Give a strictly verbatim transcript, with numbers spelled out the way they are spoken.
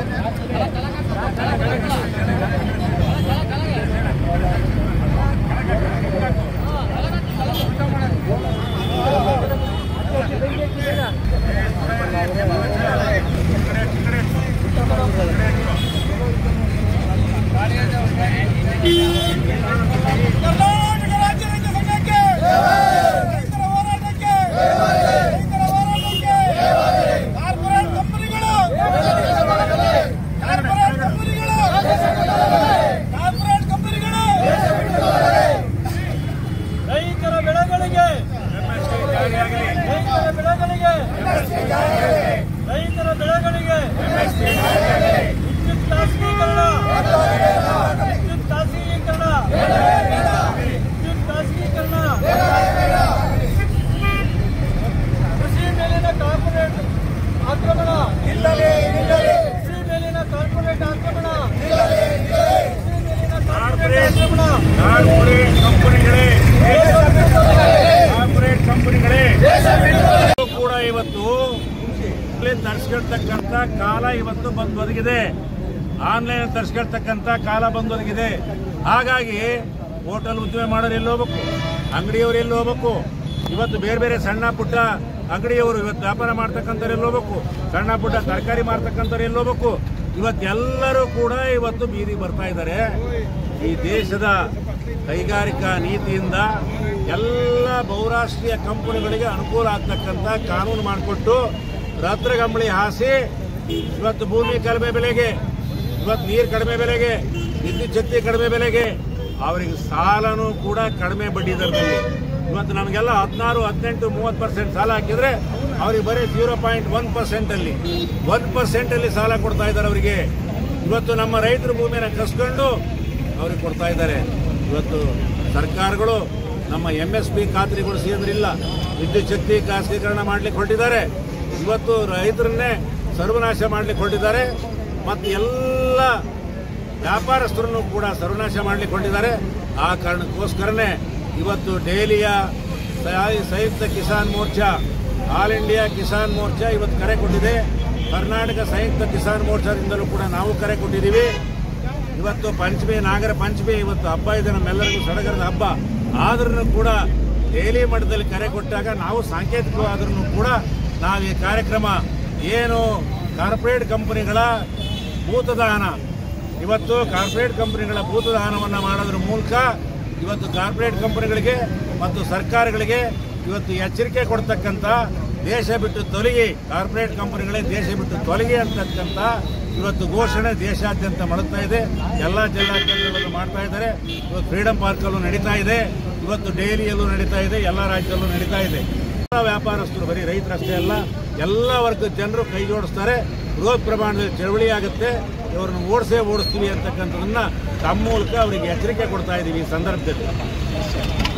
ರೈತರ ಬೆಳೆಗಳಿಗೆ ವಿದ್ಯುತ್ ಖಾಸಗೀಕರಣ ವಿದ್ಯುತ್ ಖಾಸಗೀಕರಣ ವಿದ್ಯುತ್ ಖಾಸಗೀಕರಣ ಕೃಷಿ ಮೇಲಿನ ಕಾರ್ಪೊರೇಟ್ ಆಕ್ರಮಣ ಕೃಷಿ ಮೇಲಿನ ಕಾರ್ಪೊರೇಟ್ ಆಕ್ರಮಣ ಕೃಷಿ ಮೇಲಿನ ಕಾರ್ಪೊರೇಟ್ ಆಕ್ರಮಣ ಕಾರ್ಪೊರೇಟ್ ಕಂಪನಿಗಳೇ ಕಾರ್ಪೊರೇಟ್ ಕಂಪನಿಗಳೇ ಕೂಡ ಇವತ್ತು ತರಿಸ್ಕೊಳ್ತಕ್ಕಂಥ ಕಾಲ ಇವತ್ತು ಬಂದೊದಗಿದೆ. ಆನ್ಲೈನ್ ತರಿಸ್ಕೊಳ್ತಕ್ಕಂಥ ಕಾಲ ಬಂದೊದಗಿದೆ. ಹಾಗಾಗಿ ಹೋಟೆಲ್ ಉದ್ಯಮ ಮಾಡೋರು ಎಲ್ಲಿ ಹೋಗ್ಬೇಕು, ಅಂಗಡಿಯವರು ಎಲ್ಲಿ ಹೋಗ್ಬೇಕು, ಇವತ್ತು ಬೇರೆ ಬೇರೆ ಸಣ್ಣ ಪುಟ್ಟ ಅಂಗಡಿಯವರು ಇವತ್ತು ವ್ಯಾಪಾರ ಮಾಡ್ತಕ್ಕಂಥವ್ರು ಎಲ್ಲಿ ಹೋಗ್ಬೇಕು, ಸಣ್ಣ ಪುಟ್ಟ ತರಕಾರಿ ಮಾರ್ತಕ್ಕಂಥವ್ರು ಎಲ್ಲಿ ಹೋಗ್ಬೇಕು, ಇವತ್ತೆಲ್ಲರೂ ಕೂಡ ಇವತ್ತು ಬೀದಿಗೆ ಬರ್ತಾ ಇದ್ದಾರೆ. ಈ ದೇಶದ ಕೈಗಾರಿಕಾ ನೀತಿಯಿಂದ ಎಲ್ಲ ಬಹುರಾಷ್ಟ್ರೀಯ ಕಂಪನಿಗಳಿಗೆ ಅನುಕೂಲ ಆಗ್ತಕ್ಕಂಥ ಕಾನೂನು ಮಾಡಿಕೊಟ್ಟು ರಾತ್ರಗಂಬಳಿ ಹಾಸಿ ಇವತ್ತು ಭೂಮಿ ಕಡಿಮೆ ಬೆಲೆಗೆ, ಇವತ್ತು ನೀರು ಕಡಿಮೆ ಬೆಲೆಗೆ, ವಿದ್ಯುತ್ ಶಕ್ತಿ ಕಡಿಮೆ ಬೆಲೆಗೆ, ಅವರಿಗೆ ಸಾಲನೂ ಕೂಡ ಕಡಿಮೆ ಬಡ್ಡಿ ದರದಲ್ಲಿ ಇವತ್ತು ನಮಗೆಲ್ಲ ಹದಿನಾರು ಹದಿನೆಂಟು ಮೂವತ್ತು ಪರ್ಸೆಂಟ್ ಸಾಲ ಹಾಕಿದ್ರೆ ಅವ್ರಿಗೆ ಬರೀ ಜೀರೋ ಪಾಯಿಂಟ್ ಒನ್ ಪರ್ಸೆಂಟ್ ಅಲ್ಲಿ ಒನ್ ಪರ್ಸೆಂಟ್ ಅಲ್ಲಿ ಸಾಲ ಕೊಡ್ತಾ ಇದ್ದಾರೆ ಅವರಿಗೆ. ಇವತ್ತು ನಮ್ಮ ರೈತರ ಭೂಮಿಯನ್ನು ಕಸ್ಕೊಂಡು ಅವ್ರಿಗೆ ಕೊಡ್ತಾ ಇದ್ದಾರೆ. ಇವತ್ತು ಸರ್ಕಾರಗಳು ನಮ್ಮ ಎಂ ಎಸ್ ಪಿ ಖಾತ್ರಿಗೊಳಿಸಿ ಅಂದ್ರಿಲ್ಲ, ವಿದ್ಯುತ್ ಶಕ್ತಿ ಖಾಸಗೀಕರಣ ಮಾಡ್ಲಿಕ್ಕೆ ಹೊರಟಿದ್ದಾರೆ. ಇವತ್ತು ರೈತರನ್ನೇ ಸರ್ವನಾಶ ಮಾಡ್ಲಿಕ್ಕೆ ಹೊರಟಿದ್ದಾರೆ ಮತ್ತು ಎಲ್ಲ ವ್ಯಾಪಾರಸ್ಥರನ್ನು ಕೂಡ ಸರ್ವನಾಶ ಮಾಡ್ಲಿಕ್ಕೆ ಹೊರಟಿದ್ದಾರೆ. ಆ ಕಾರಣಕ್ಕೋಸ್ಕರನೇ ಇವತ್ತು ದೆಹಲಿಯ ಸಂಯುಕ್ತ ಕಿಸಾನ್ ಮೋರ್ಚಾ, ಆಲ್ ಇಂಡಿಯಾ ಕಿಸಾನ್ ಮೋರ್ಚಾ ಇವತ್ತು ಕರೆ ಕೊಟ್ಟಿದೆ. ಕರ್ನಾಟಕ ಸಂಯುಕ್ತ ಕಿಸಾನ್ ಮೋರ್ಚಾದಿಂದಲೂ ಕೂಡ ನಾವು ಕರೆ ಕೊಟ್ಟಿದ್ದೀವಿ. ಇವತ್ತು ಪಂಚಮಿ, ನಾಗರ ಪಂಚಮಿ ಇವತ್ತು ಹಬ್ಬ ಇದೆ, ನಮ್ಮೆಲ್ಲರಿಗೂ ಸಡಗರದ ಹಬ್ಬ. ಆದ್ರೂ ಕೂಡ ದೆಹಲಿ ಮಟ್ಟದಲ್ಲಿ ಕರೆ ಕೊಟ್ಟಾಗ ನಾವು ಸಾಂಕೇತಿಕವಾದ್ರೂ ಕೂಡ ನಾವು ಈ ಕಾರ್ಯಕ್ರಮ ಏನು ಕಾರ್ಪೊರೇಟ್ ಕಂಪನಿಗಳ ಭೂತದಾನ, ಇವತ್ತು ಕಾರ್ಪೊರೇಟ್ ಕಂಪನಿಗಳ ಭೂತದಾನವನ್ನು ಮಾಡೋದ್ರ ಮೂಲಕ ಇವತ್ತು ಕಾರ್ಪೊರೇಟ್ ಕಂಪನಿಗಳಿಗೆ ಮತ್ತು ಸರ್ಕಾರಗಳಿಗೆ ಇವತ್ತು ಎಚ್ಚರಿಕೆ ಕೊಡ್ತಕ್ಕಂಥ ದೇಶ ಬಿಟ್ಟು ತೊಲಗಿ, ಕಾರ್ಪೊರೇಟ್ ಕಂಪನಿಗಳೇ ದೇಶ ಬಿಟ್ಟು ತೊಲಗಿ ಅಂತಕ್ಕಂಥ ಇವತ್ತು ಘೋಷಣೆ ದೇಶಾದ್ಯಂತ ಮಾಡುತ್ತಾ ಇದೆ. ಎಲ್ಲ ಜಿಲ್ಲಾ ಕೇಂದ್ರಗಳನ್ನು ಮಾಡ್ತಾ ಇದ್ದಾರೆ. ಇವತ್ತು ಫ್ರೀಡಂ ಪಾರ್ಕಲ್ಲೂ ನಡೀತಾ ಇದೆ, ಇವತ್ತು ದೆಹಲಿಯಲ್ಲೂ ನಡೀತಾ ಇದೆ, ಎಲ್ಲ ರಾಜ್ಯದಲ್ಲೂ ನಡೀತಾ ಇದೆ. ವ್ಯಾಪಾರಸ್ಥರು ಬರೀ ರೈತರಷ್ಟೇ ಅಲ್ಲ, ಎಲ್ಲ ವರ್ಗದ ಜನರು ಕೈ ಜೋಡಿಸ್ತಾರೆ. ಬೃಹತ್ ಪ್ರಮಾಣದಲ್ಲಿ ಚಳವಳಿ ಆಗುತ್ತೆ. ಇವ್ರನ್ನ ಓಡಿಸೇ ಓಡಿಸ್ತೀವಿ ಅಂತಕ್ಕಂಥದನ್ನ ತಮ್ಮ ಮೂಲಕ ಅವರಿಗೆ ಎಚ್ಚರಿಕೆ ಕೊಡ್ತಾ ಇದ್ದೀವಿ ಈ ಸಂದರ್ಭದಲ್ಲಿ.